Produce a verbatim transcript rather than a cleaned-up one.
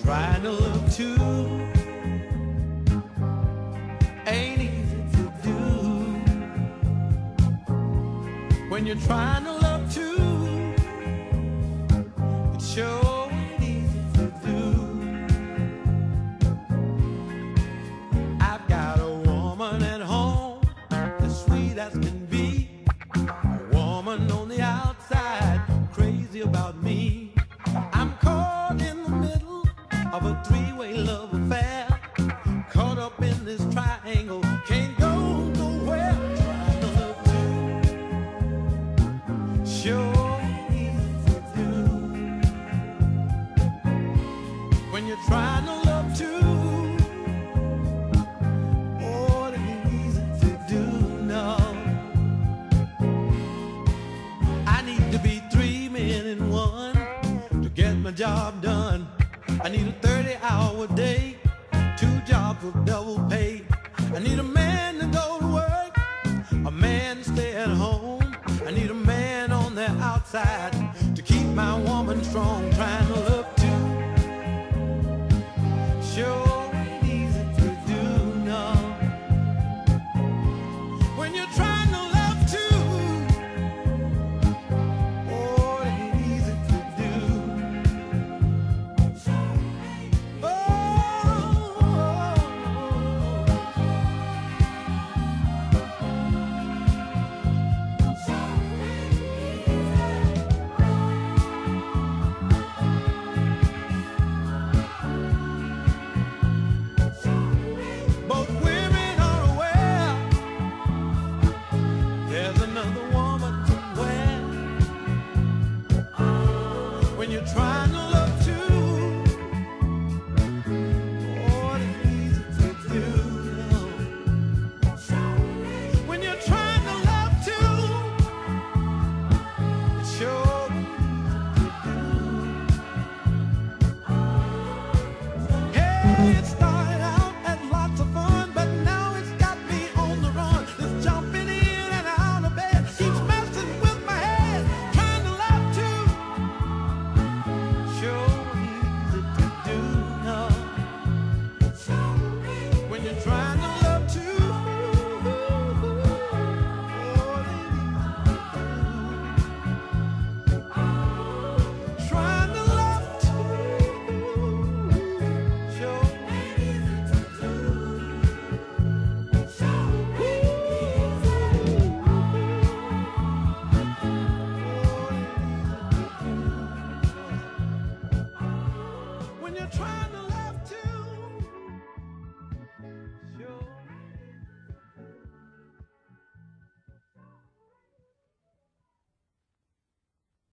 Trying to love two ain't easy to do. When you're trying to love two, it sure ain't easy to do. I've got a woman at home as sweet as can be, a woman on the outside crazy about me. I'm caught in the middle of a three-way love affair, caught up in this triangle, can't go nowhere. Trying to love two sure ain't easy to do. When you're trying to love two, oh, it ain't easy to do, no. I need to be three men in one to get my job done. I need a thirty hour day, two jobs with double pay. I need a man to go to work, a man to stay at home. I need a man on the outside to keep my woman strong. Trying to love two sure ain't easy to do, no. When you're trying to love two, oh, it ain't easy to do. Oh, both women are aware there's another woman somewhere. When you're trying